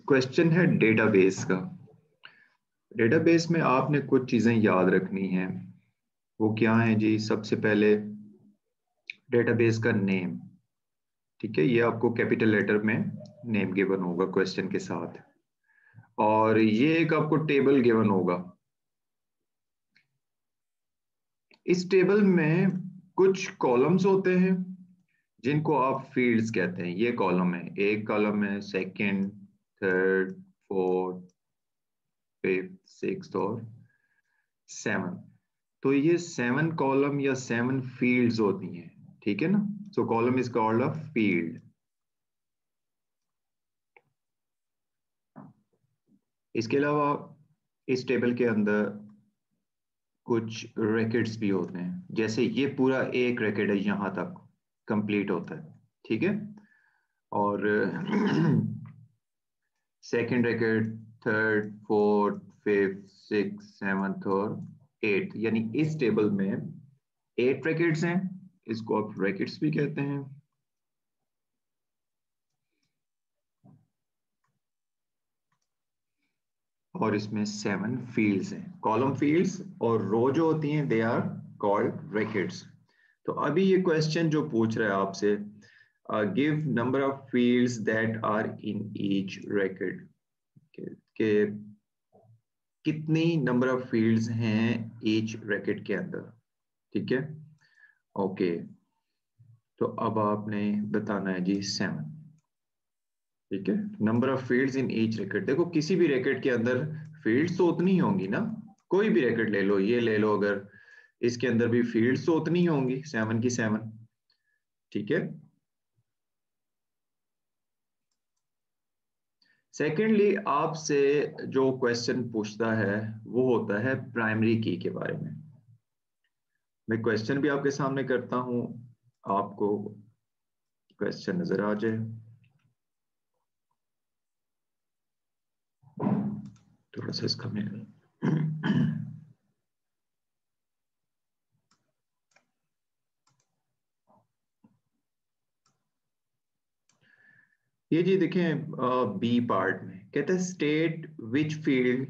Question है database का। Database में आपने कुछ चीजें याद रखनी हैं। वो क्या है जी? सबसे पहले डेटाबेस का नेम। ठीक है, ये आपको कैपिटल लेटर में नेम गिवन होगा क्वेश्चन के साथ। और ये एक आपको टेबल गिवन होगा। इस टेबल में कुछ कॉलम्स होते हैं जिनको आप फील्ड्स कहते हैं। ये कॉलम है, एक कॉलम है, second, third, fourth, fifth, sixth और सेवन। तो ये 7 कॉलम या 7 फील्ड्स होती हैं। ठीक है ना? So column is called a field. इसके अलावा इस टेबल के अंदर कुछ रैकेट्स भी होते हैं। जैसे ये पूरा एक रैकेट है, यहां तक कंप्लीट होता है। ठीक है? और second record, third, fourth, fifth, six, seventh और एट्थ, यानी इस टेबल में 8 रैकेट्स हैं। इसको आप रैकेट्स भी कहते हैं। और इसमें 7 फील्ड्स हैं, कॉलम फील्ड्स। और रो जो होती हैं दे आर कॉल्ड रैकेट्स। तो अभी ये क्वेश्चन जो पूछ रहा है आपसे, give number of fields that are in each record, के कितनी नंबर ऑफ फील्ड्स हैं ईच रैकेट के अंदर। ठीक है? ओके, तो अब आपने बताना है जी 7। ठीक है, number of fields in each record. देखो किसी भी रैकेट के अंदर फील्ड्स तो उतनी ही होंगी ना। कोई भी रैकेट ले लो, ये ले लो, अगर इसके अंदर भी फील्ड्स तो उतनी ही होंगी, 7 की 7। ठीक है। सेकेंडली, आपसे जो क्वेश्चन पूछता है वो होता है प्राइमरी की के बारे में। मैं क्वेश्चन भी आपके सामने करता हूं, आपको क्वेश्चन नजर आ जाए। थोड़ा सा इसका मैं ये जी देखें, बी पार्ट में कहते हैं state which field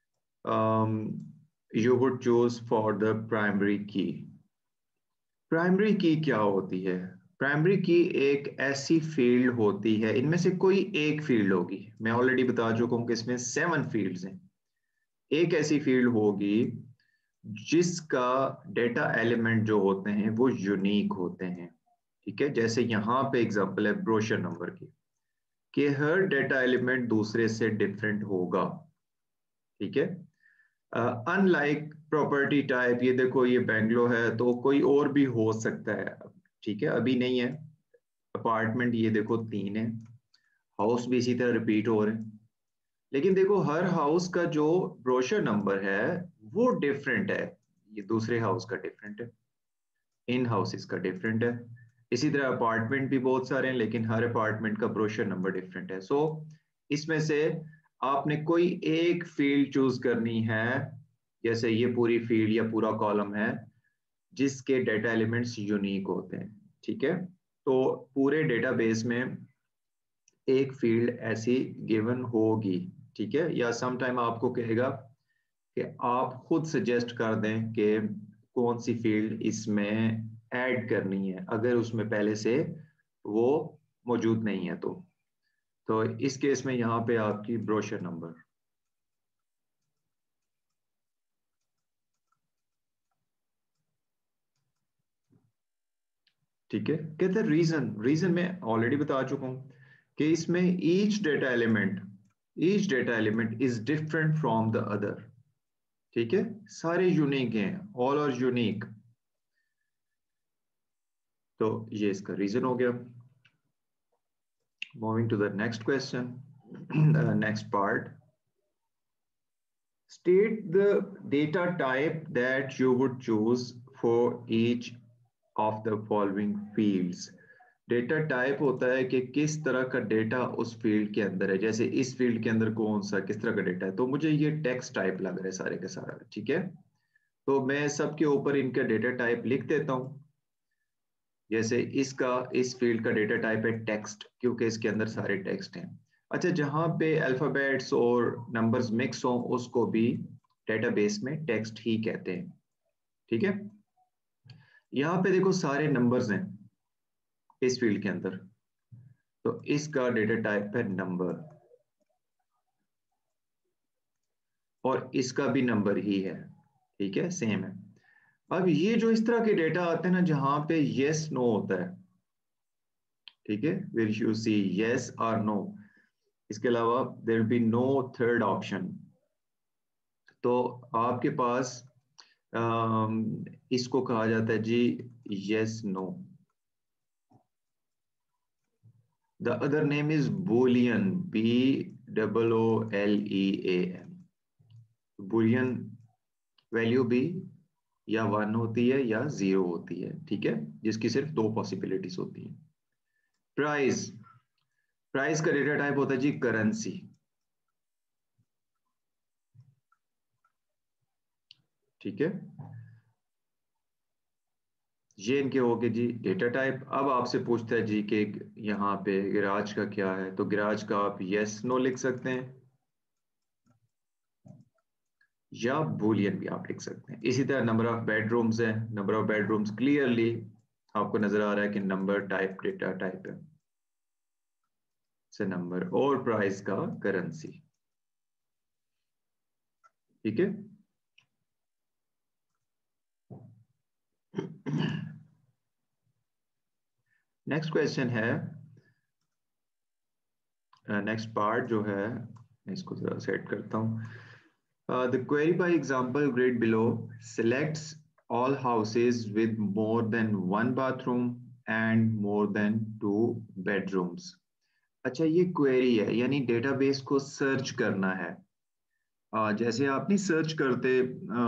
you would choose for the primary key. Primary key क्या होती है? प्राइमरी की एक ऐसी फील्ड होती है, इनमें से कोई एक फील्ड होगी। मैं ऑलरेडी बता चुका हूं कि इसमें 7 फील्ड्स हैं। एक ऐसी फील्ड होगी जिसका डेटा एलिमेंट जो होते हैं वो यूनिक होते हैं। ठीक है, जैसे यहां पे एग्जांपल है ब्रोशर नंबर की, कि हर डेटा एलिमेंट दूसरे से डिफरेंट होगा। ठीक है? अनलाइक प्रॉपर्टी टाइप, ये देखो ये बेंगलो है तो कोई और भी हो सकता है। ठीक है, अभी नहीं है। अपार्टमेंट ये देखो 3 है, हाउस भी इसी तरह रिपीट हो रहे हैं। लेकिन देखो हर हाउस का जो ब्रोशर नंबर है वो डिफरेंट है। ये दूसरे हाउस का डिफरेंट है, इन हाउसेस का डिफरेंट है। इसी तरह अपार्टमेंट भी बहुत सारे हैं, लेकिन हर अपार्टमेंट का ब्रोशर नंबर डिफरेंट है। सो इसमें से आपने कोई एक फील्ड चूज करनी है। जैसे ये पूरी फील्ड या पूरा कॉलम है जिसके डेटा एलिमेंट्स यूनिक होते हैं। ठीक है? तो पूरे डेटाबेस में एक फील्ड ऐसी गिवन होगी। ठीक है? या सम टाइम आपको कहेगा कि आप खुद सजेस्ट कर दें कि कौन सी फील्ड इसमें ऐड करनी है, अगर उसमें पहले से वो मौजूद नहीं है तो इस केस में यहाँ पे आपकी ब्रोशर नंबर। ठीक है? कहते हैं रीजन। रीजन मैं ऑलरेडी बता चुका हूं कि इसमें each data element is different from the other. ठीक है? सारे यूनिक हैं, ऑल आर यूनिक। तो ये इसका रीजन हो गया। Moving to the next question, next part. State the data type that you would choose for each of the following fields. Data type होता है कि किस तरह का डेटा उस फील्ड के अंदर है। जैसे इस फील्ड के अंदर कौन सा किस तरह का डेटा है, तो मुझे ये टेक्स्ट टाइप लग रहा है सारे का सारा। ठीक है, तो मैं सबके ऊपर इनका डेटा टाइप लिख देता हूं। जैसे इसका, इस फील्ड का डेटा टाइप है टेक्स्ट, क्योंकि इसके अंदर सारे टेक्स्ट हैं। अच्छा, जहां पे अल्फाबेट्स और नंबर्स मिक्स हो उसको भी डेटाबेस में टेक्स्ट ही कहते हैं। ठीक है, यहाँ पे देखो सारे नंबर्स हैं इस फील्ड के अंदर, तो इसका डेटा टाइप है नंबर, और इसका भी नंबर ही है। ठीक है, सेम है। अब ये जो इस तरह के डेटा आते हैं ना जहां पे यस नो होता है, ठीक है, विल यू सी यस और नो, इसके अलावा there will be no third option, तो आपके पास इसको कहा जाता है जी yes no. The other name is boolean, BOOLEAN। Boolean value भी या 1 होती है या 0 होती है, ठीक है, जिसकी सिर्फ दो पॉसिबिलिटीज होती हैं। प्राइस, प्राइस का डेटा टाइप होता है जी करेंसी। ठीक है, ये इनके हो गए जी डेटा टाइप। अब आपसे पूछता है जी कि यहाँ पे गैराज का क्या है, तो गैराज का आप यस नो लिख सकते हैं या बुलियन भी आप लिख सकते हैं। इसी तरह नंबर ऑफ बेडरूम्स है, नंबर ऑफ बेडरूम्स क्लियरली आपको नजर आ रहा है कि नंबर टाइप डेटा टाइप है से नंबर, और प्राइस का करेंसी। ठीक है, नेक्स्ट क्वेश्चन है, नेक्स्ट पार्ट जो है, मैं इसको जरा सेट करता हूँ। The query by example grid below selects all houses with more than one bathroom and more than two bedrooms। अच्छा, ये क्वेरी है यानी डेटाबेस को सर्च करना है। जैसे आप नहीं सर्च करते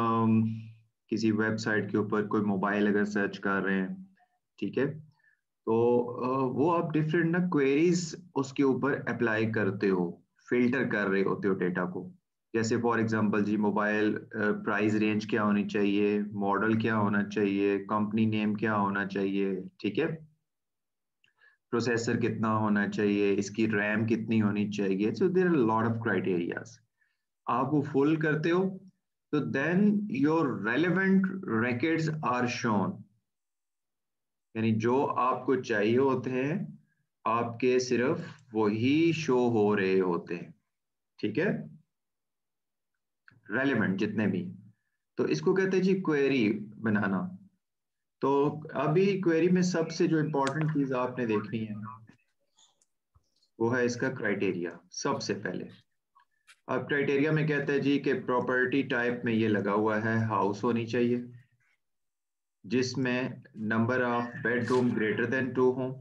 किसी वेबसाइट के ऊपर, कोई मोबाइल अगर सर्च कर रहे हैं, ठीक है, तो वो आप डिफरेंट ना क्वेरीज उसके ऊपर अप्लाई करते हो, फिल्टर कर रहे होते हो डेटा को। जैसे फॉर एग्जांपल जी मोबाइल प्राइस रेंज क्या होनी चाहिए, मॉडल क्या होना चाहिए, कंपनी नेम क्या होना चाहिए, ठीक है, प्रोसेसर कितना होना चाहिए, इसकी रैम कितनी होनी चाहिए, so there are lot of criterias. आप वो फुल करते हो तो then your relevant records are shown, यानी जो आपको चाहिए होते हैं आपके सिर्फ वही शो हो रहे होते हैं। ठीक है, रेलेवेंट जितने भी, तो इसको कहते हैं जी क्वेरी बनाना। तो अभी क्वेरी में सबसे जो इंपॉर्टेंट चीज आपने देखनी है वो है इसका क्राइटेरिया सबसे पहले। अब क्राइटेरिया में कहते हैं जी कि प्रॉपर्टी टाइप में ये लगा हुआ है हाउस होनी चाहिए जिसमें number of bedroom greater than 2 हो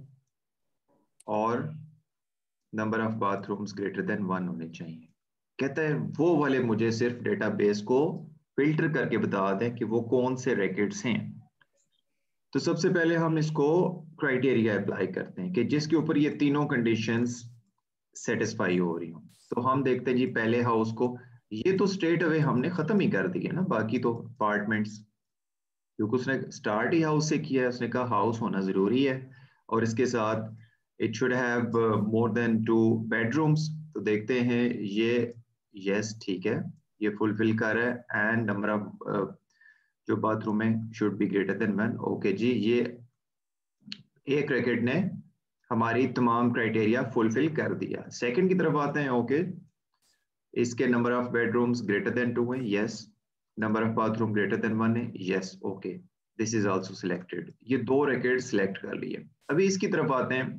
और number of bathrooms greater than 1 होने चाहिए। कहता है वो वाले मुझे सिर्फ डेटाबेस को फिल्टर करके बता दें कि वो कौन से रैकेट्स हैं। तो सबसे पहले हम इसको क्राइटेरिया अप्लाई करते हैं कि जिसके ऊपर ये तीनों कंडीशंस सेटिस्फाई हो रही हो। तो हम देखते हैं जी पहले हाउस को, ये तो स्ट्रेट अवे हमने खत्म ही कर दिया ना बाकी तो अपार्टमेंट्स, क्योंकि उसने स्टार्ट ही हाउस से किया है, उसने कहा हाउस होना जरूरी है और इसके साथ it should have more than 2 bedrooms. तो देखते हैं ये यस ठीक है, ये फुलफिल कर रहा है, एंड नंबर ऑफ जो बाथरूम है should be greater than 1। Okay जी, ये एक रैकेट ने हमारी तमाम क्राइटेरिया फुलफिल कर दिया। सेकंड की तरफ आते हैं। ओके, इसके number of bedrooms greater than 2 है, yes, number of bathroom greater than 1 है, yes, okay, this is also selected. ये दो रैकेट सिलेक्ट कर लिए। अभी इसकी तरफ आते हैं,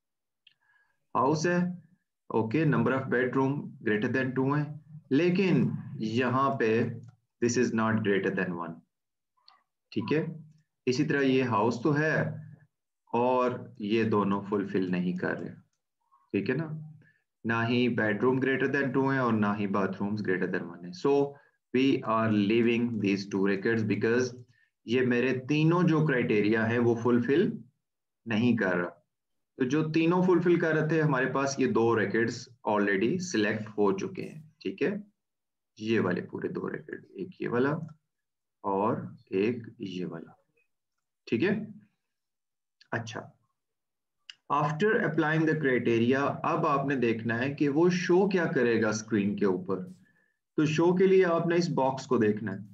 हाउस है, okay, number of bedroom greater than 2 है, लेकिन यहाँ पे this is not greater than 1। ठीक है, इसी तरह ये हाउस तो है और ये दोनों फुलफिल नहीं कर रहे। ठीक है ना ही बेडरूम ग्रेटर देन 2 है और ना ही बाथरूम्स ग्रेटर देन 1 है। So we are leaving these 2 records because ये मेरे तीनों जो क्राइटेरिया है वो फुलफिल नहीं कर रहा। तो जो तीनों फुलफिल कर रहे थे हमारे पास ये 2 records ऑलरेडी सिलेक्ट हो चुके हैं। ठीक है, ये वाले पूरे 2 record, एक ये वाला और एक ये वाला। ठीक है, अच्छा, आफ्टर अप्लाइंग द क्राइटेरिया अब आपने देखना है कि वो शो क्या करेगा स्क्रीन के ऊपर। तो शो के लिए आपने इस बॉक्स को देखना है।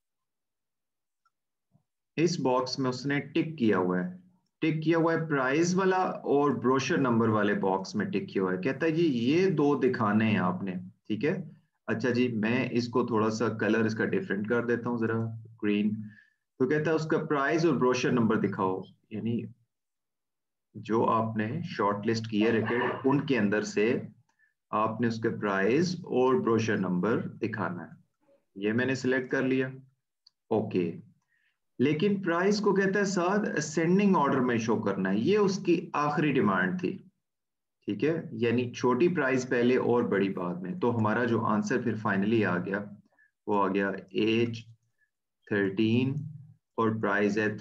इस बॉक्स में उसने टिक किया हुआ है, टिक किया हुआ है प्राइस वाला और ब्रोशर नंबर वाले बॉक्स में टिक किया हुआ है। कहता है जी ये दो दिखाने हैं आपने, ठीक है। अच्छा जी, मैं इसको थोड़ा सा कलर इसका डिफरेंट कर देता हूँ जरा, ग्रीन। तो कहता है उसका प्राइस और ब्रोशर नंबर दिखाओ, यानी जो आपने शॉर्ट लिस्ट किए रिकॉर्ड उनके अंदर से आपने उसके प्राइस और ब्रोशर नंबर दिखाना है। ये मैंने सिलेक्ट कर लिया, ओके। लेकिन प्राइस को कहता है साथ असेंडिंग ऑर्डर में शो करना है, ये उसकी आखिरी डिमांड थी, ठीक है। यानी छोटी प्राइस पहले और बड़ी बाद में। तो हमारा जो आंसर फिर फाइनली आ गया वो आ गया एज 13 और प्राइस है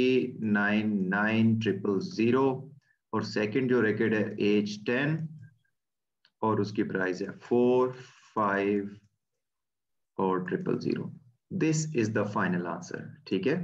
399000। और सेकंड जो रिकॉर्ड है एज 10 और उसकी प्राइस है 45 और 000। This is the final answer, ठीक है।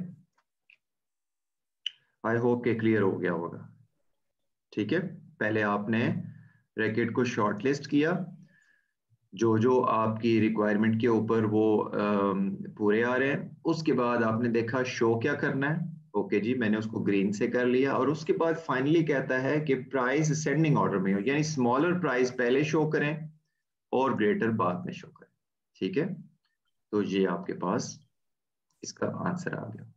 आई होप के क्लियर हो गया होगा, ठीक है। पहले आपने रैकेट को शॉर्टलिस्ट किया, जो जो आपकी रिक्वायरमेंट के ऊपर वो पूरे आ रहे हैं। उसके बाद आपने देखा शो क्या करना है, ओके जी, मैंने उसको ग्रीन से कर लिया। और उसके बाद फाइनली कहता है कि प्राइस असेंडिंग ऑर्डर में हो, यानी स्मॉलर प्राइस पहले शो करें और ग्रेटर बाद में शो करें, ठीक है। तो ये आपके पास इसका आंसर आ गया।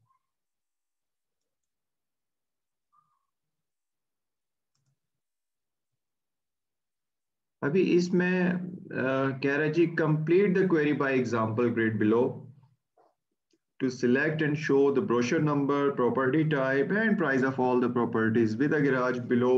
अभी इसमें कह रहा है जी complete the query by example grid below to select and show the brochure number, property type, and price of all the properties with a garage below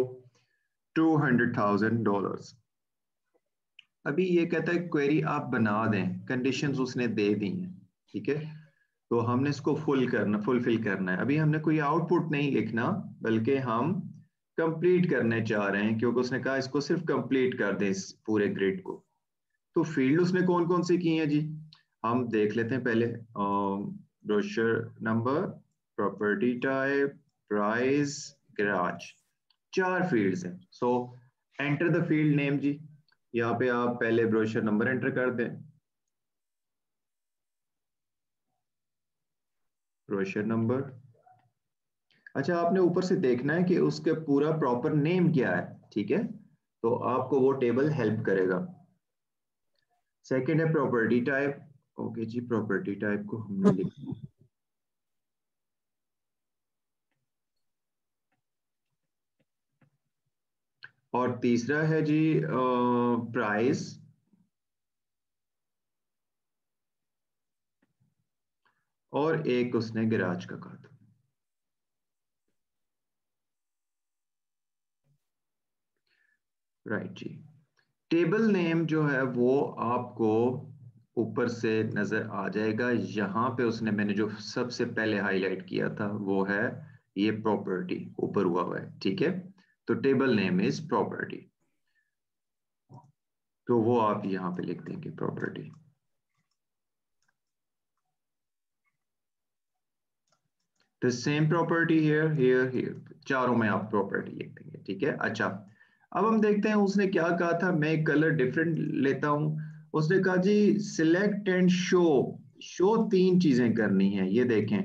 $200,000। अभी ये कहता है क्वेरी आप बना दें, कंडीशंस उसने दे दी हैं, ठीक है। तो हमने इसको फुलफिल करना है। अभी हमने कोई आउटपुट नहीं लिखना, बल्कि हम कंप्लीट करने चाह रहे हैं, क्योंकि उसने कहा इसको सिर्फ कंप्लीट कर दें इस पूरे ग्रिड को। तो फील्ड उसने कौन कौन से किए हैं जी, हम देख लेते हैं पहले। Brochure number, property type, price, garage, चार फील्ड्स हैं। So enter the field name जी, यहाँ पे आप पहले ब्रोशर नंबर एंटर कर दें, ब्रोशर नंबर। अच्छा, आपने ऊपर से देखना है कि उसके पूरा प्रॉपर नेम क्या है, ठीक है। तो आपको वो टेबल हेल्प करेगा। सेकंड है प्रॉपर्टी टाइप, ओके जी, प्रॉपर्टी टाइप को हमने लिख। और तीसरा है जी प्राइस, और एक उसने गैराज का कहा था। राइट जी। टेबल नेम जो है वो आपको ऊपर से नजर आ जाएगा। यहाँ पे उसने मैंने जो सबसे पहले हाईलाइट किया था वो है ये प्रॉपर्टी, ऊपर हुआ है, ठीक है। तो टेबल नेम इज प्रॉपर्टी, तो वो आप यहाँ पे लिख देंगे property. The same property here here here, चारों में आप प्रॉपर्टी लिख देंगे, ठीक है। अच्छा, अब हम देखते हैं उसने क्या कहा था। मैं कलर डिफरेंट लेता हूं। उसने कहा जी सिलेक्ट एंड शो, शो तीन चीजें करनी है, ये देखें।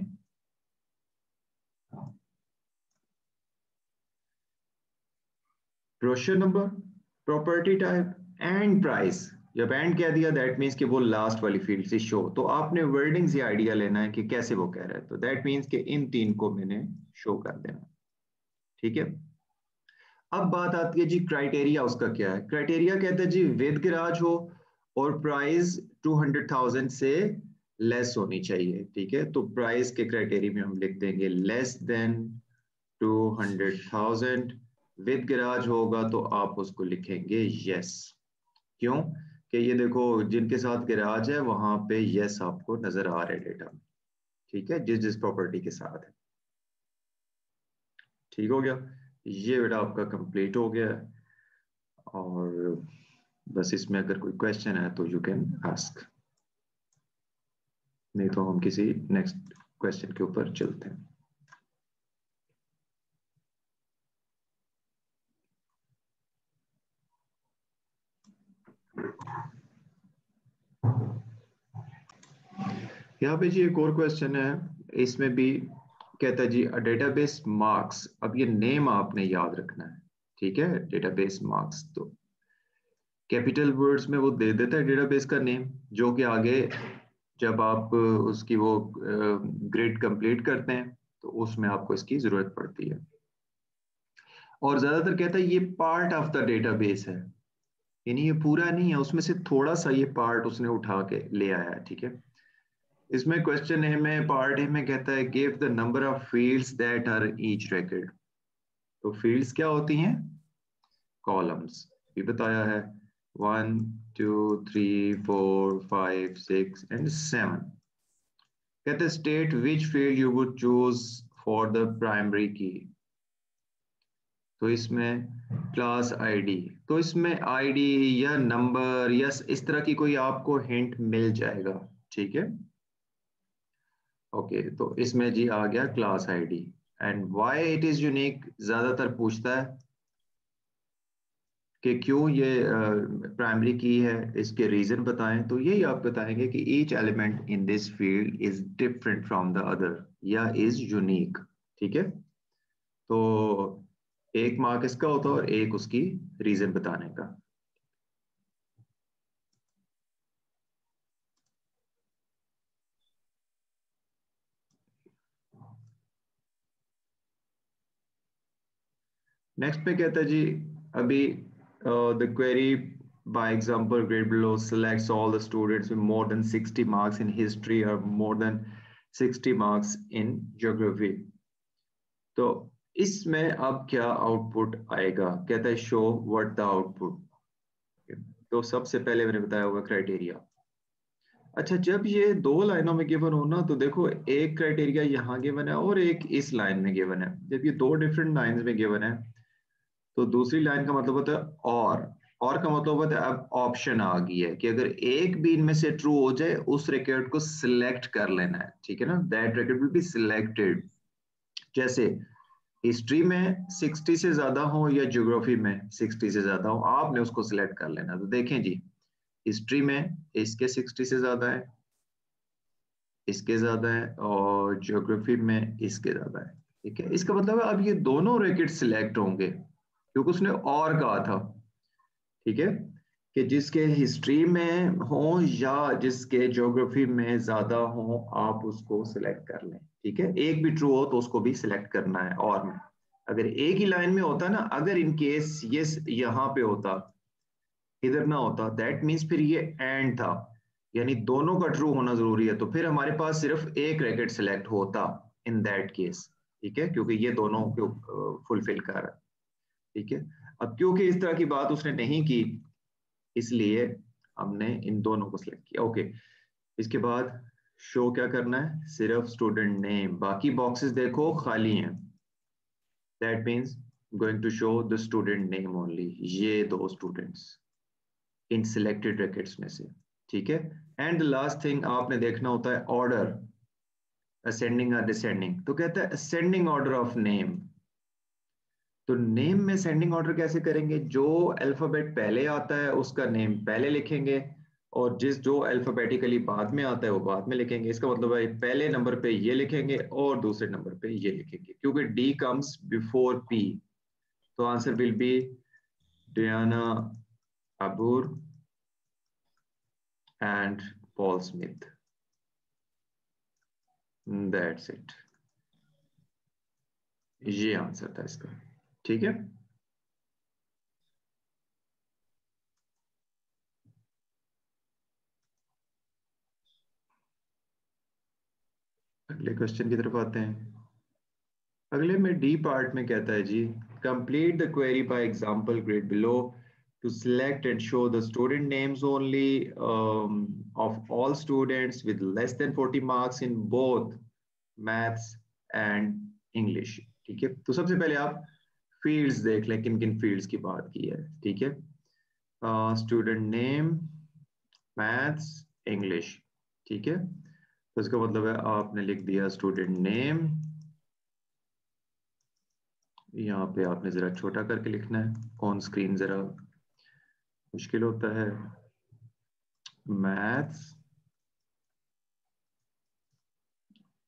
Brochure number, property type, and price. जब एंड कह दिया दैट मीन्स कि वो लास्ट वाली फील्ड से शो। तो आपने वर्डिंग से आइडिया लेना है कि कैसे वो कह रहा है। तो दैट मीन्स कि इन तीन को मैंने शो कर देना, ठीक है। अब बात आती है जी क्राइटेरिया उसका क्या है। क्राइटेरिया कहता है जी विद गैराज हो और प्राइस 200,000 से लेस होनी चाहिए, ठीक है। तो प्राइस के क्राइटेरिया में हम लिख देंगे लेस देन 200,000। विद गैराज होगा तो आप उसको लिखेंगे यस। क्यों कि ये देखो जिनके साथ गैराज है वहां पे यस आपको नजर आ रहा है डेटा में, ठीक है, जिस जिस प्रॉपर्टी के साथ है। ठीक हो गया, ये बेटा आपका कंप्लीट हो गया है। और बस इसमें अगर कोई क्वेश्चन है तो यू कैन आस्क, नहीं तो हम किसी नेक्स्ट क्वेश्चन के ऊपर चलते हैं। यहाँ पे जी एक और क्वेश्चन है, इसमें भी कहता है जी डेटाबेस मार्क्स। अब ये नेम आपने याद रखना है, ठीक है। डेटाबेस मार्क्स तो कैपिटल वर्ड्स में वो दे देता है डेटाबेस का नेम, जो कि आगे जब आप उसकी वो ग्रेड कंप्लीट करते हैं तो उसमें आपको इसकी जरूरत पड़ती है। और ज्यादातर कहता है ये पार्ट ऑफ द डेटाबेस है, यानी ये पूरा नहीं है, उसमें से थोड़ा सा ये पार्ट उसने उठा के ले आया है, ठीक है। इसमें क्वेश्चन ए में पार्ट ए में कहता है give the number of fields that are each record. तो फील्ड्स क्या होती हैं? कॉलम्स। ये बताया है 1 2 3 4 5 6 एंड 7। कहते हैं state which field you would choose for the primary key. तो इसमें क्लास आईडी, तो इसमें आईडी या नंबर या इस तरह की कोई आपको हिंट मिल जाएगा, ठीक है। ओके, तो इसमें जी आ गया class ID. And why it is unique, ज्यादातर पूछता है कि क्यों ये प्राइमरी की है, इसके रीजन बताएं। तो यही आप बताएंगे कि each element in this field is different from the other या इज यूनिक, ठीक है। तो एक मार्क इसका होता है और एक उसकी रीजन बताने का। नेक्स्ट पे कहता है जी अभी the query by example grade below selects all the students with more than 60 marks in history or more than 60 marks in geography। तो इसमें अब क्या आउटपुट आएगा? कहता है शो व्हाट द आउटपुट। तो सबसे पहले मैंने बताया हुआ क्राइटेरिया। अच्छा, जब ये दो लाइनों में गिवन हो ना, तो देखो एक क्राइटेरिया यहाँ गिवन है और एक इस लाइन में गिवन है। जब ये दो डिफरेंट लाइंस में गिवन है तो दूसरी लाइन का मतलब होता है और का मतलब होता है अब ऑप्शन आ गई है कि अगर एक भी इनमें से ट्रू हो जाए उस रिकॉर्ड को सिलेक्ट कर लेना है, ठीक है ना। That record will be selected. जैसे हिस्ट्री में 60 से ज्यादा हो या ज्योग्राफी में 60 से ज्यादा हो, आपने उसको सिलेक्ट कर लेना। तो देखें जी, हिस्ट्री में इसके 60 से ज्यादा है, इसके ज्यादा है, और ज्योग्राफी में इसके ज्यादा है, ठीक है। इसका मतलब है अब ये दोनों रैकेट सिलेक्ट होंगे क्योंकि उसने और कहा था, ठीक है, कि जिसके हिस्ट्री में हो या जिसके ज्योग्राफी में ज्यादा हो आप उसको सिलेक्ट कर लें, ठीक है। एक भी ट्रू हो तो उसको भी सिलेक्ट करना है। और में अगर एक ही लाइन में होता ना, अगर इन केस ये यहाँ पे होता, इधर ना होता, दैट मीन्स फिर ये एंड था, यानी दोनों का ट्रू होना जरूरी है, तो फिर हमारे पास सिर्फ एक रैकेट सिलेक्ट होता इन दैट केस, ठीक है, क्योंकि ये दोनों फुलफिल कर रहा है, ठीक है। अब क्योंकि इस तरह की बात उसने नहीं की, इसलिए हमने इन दोनों को सिलेक्ट किया। ओके, इसके बाद शो क्या करना है? सिर्फ स्टूडेंट नेम, बाकी बॉक्सेस देखो खाली हैं। That means going to show the student name only, ये दो स्टूडेंट्स इन सिलेक्टेड रैकेट्स में से, ठीक है। एंड द लास्ट थिंग आपने देखना होता है ऑर्डर, असेंडिंग और डिसेंडिंग। तो कहता है असेंडिंग ऑर्डर ऑफ नेम। तो नेम में सेंडिंग ऑर्डर कैसे करेंगे? जो अल्फाबेट पहले आता है उसका नेम पहले लिखेंगे, और जो अल्फाबेटिकली बाद में आता है वो बाद में लिखेंगे। इसका मतलब है पहले नंबर पे ये लिखेंगे और दूसरे नंबर पे ये लिखेंगे, क्योंकि डी कम्स बिफोर पी। तो answer will be Diana Abur and Paul Smith. That's it, ये आंसर था इसका, ठीक है। अगले क्वेश्चन की तरफ आते हैं। अगले में डी पार्ट में कहता है जी complete the query by example grid below to select and show the student names only of all students with less than 40 marks in both maths and English, ठीक है। तो सबसे पहले आप फील्ड्स देख लें, किन किन फील्ड्स की बात की है, ठीक है। स्टूडेंट नेम, मैथ्स, इंग्लिश, ठीक है। तो इसका मतलब है आपने लिख दिया स्टूडेंट नेम, यहाँ पे आपने जरा छोटा करके लिखना है, ऑन स्क्रीन जरा मुश्किल होता है। Maths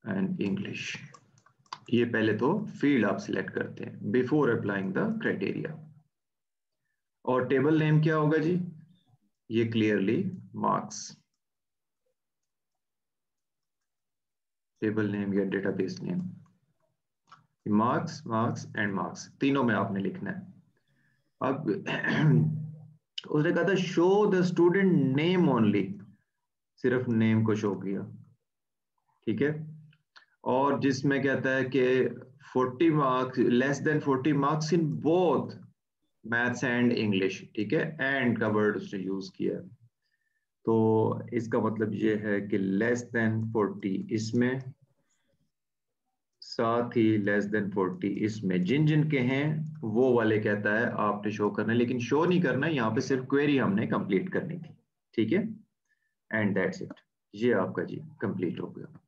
and English. ये पहले तो फील्ड आप सिलेक्ट करते हैं बिफोर अप्लाइंग द क्राइटेरिया। और टेबल नेम क्या होगा जी? ये क्लियरली मार्क्स, टेबल नेम या database name, marks marks and marks तीनों में आपने लिखना है। अब उसने कहा था show the student name only, सिर्फ नेम को शो किया, ठीक है। और जिसमें कहता है कि 40 marks, less than 40 marks in both maths and English, ठीक है, एंड का वर्ड उसने यूज किया। तो इसका मतलब ये है कि लेस देन 40 इसमें, साथ ही लेस देन 40 इसमें, जिन जिन के हैं वो वाले कहता है आपने शो करना है, लेकिन शो नहीं करना, यहाँ पे सिर्फ क्वेरी हमने कंप्लीट करनी थी, ठीक है। एंड दैट्स इट, ये आपका जी कंप्लीट हो गया।